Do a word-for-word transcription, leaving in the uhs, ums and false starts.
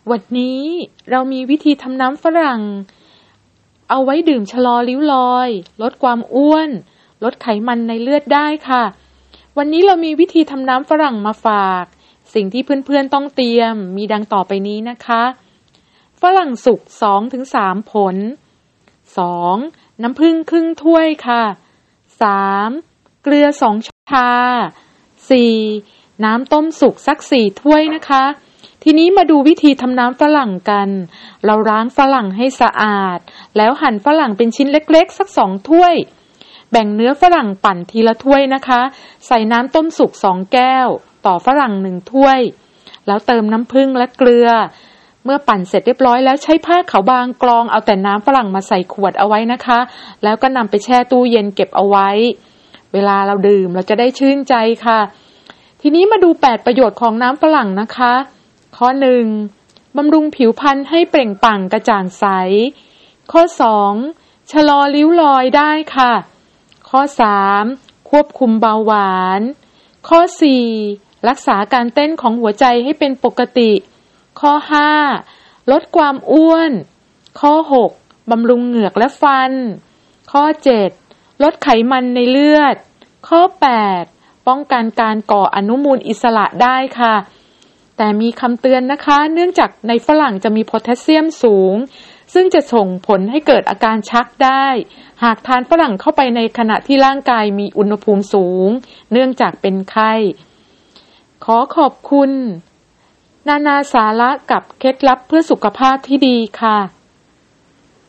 วันนี้เรามีวิธีทำน้ำฝรั่งเอาไว้ดื่มชะลอริ้วรอยลดความอ้วนลดไขมันในเลือดได้ค่ะวันนี้เรามีวิธีทำน้ำฝรั่งมาฝากสิ่งที่เพื่อนๆต้องเตรียมมีดังต่อไปนี้นะคะฝรั่งสุก สองถึงสาม ผล สอง น้ำผึ้งครึ่งถ้วยค่ะ สาม เกลือสองช้อนชา สี่ น้ำต้มสุกสักสี่ถ้วยนะคะทีนี้มาดูวิธีทำน้ำฝรั่งกันเราล้างฝรั่งให้สะอาดแล้วหั่นฝรั่งเป็นชิ้นเล็กๆสักสองถ้วยแบ่งเนื้อฝรั่งปั่นทีละถ้วยนะคะใส่น้ำต้มสุกสองแก้วต่อฝรั่งหนึ่งถ้วยแล้วเติมน้ำผึ้งและเกลือเมื่อปั่นเสร็จเรียบร้อยแล้วใช้ผ้าขาวบางกรองเอาแต่น้ำฝรั่งมาใส่ขวดเอาไว้นะคะแล้วก็นำไปแช่ตู้เย็นเก็บเอาไว้เวลาเราดื่มเราจะได้ชื่นใจค่ะทีนี้มาดูแปดประโยชน์ของน้ำฝรั่งนะคะข้อหนึ่งบำรุงผิวพรรณให้เปล่งปลั่งกระจ่างใสข้อสองชะลอริ้วรอยได้ค่ะข้อสามควบคุมเบาหวานข้อสี่รักษาการเต้นของหัวใจให้เป็นปกติข้อห้าลดความอ้วนข้อหกบำรุงเหงือกและฟันข้อเจ็ดลดไขมันในเลือดข้อแปดป้องกันการก่ออนุมูลอิสระได้ค่ะแต่มีคำเตือนนะคะเนื่องจากในฝรั่งจะมีโพแทสเซียมสูงซึ่งจะส่งผลให้เกิดอาการชักได้หากทานฝรั่งเข้าไปในขณะที่ร่างกายมีอุณหภูมิสูงเนื่องจากเป็นไข้ขอขอบคุณนานาสาระกับเคล็ดลับเพื่อสุขภาพที่ดีค่ะ